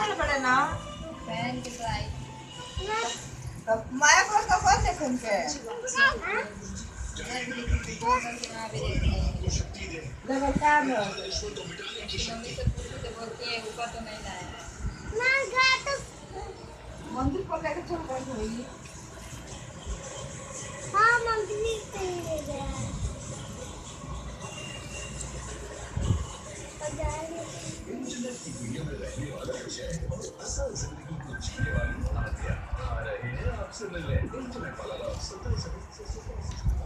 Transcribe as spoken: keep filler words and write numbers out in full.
साल बड़े ना पहन के तो आई तब माया को तो कौन देखन के इधर भी देखी दो साल के वहाँ भी देखी जब काम है मम्मी से पूछी तो बोलती है ऊपर तो नहीं लाया है मंदिर पर लेके चल गई हुई हाँ मंदिर पे ले गया इंटरनेट की दुनिया में रहने वाला विषय असल जिंदगी को जीने वाली आदिया आ रहे हैं आपसे मिलने इंटरनेट वाला सत्रह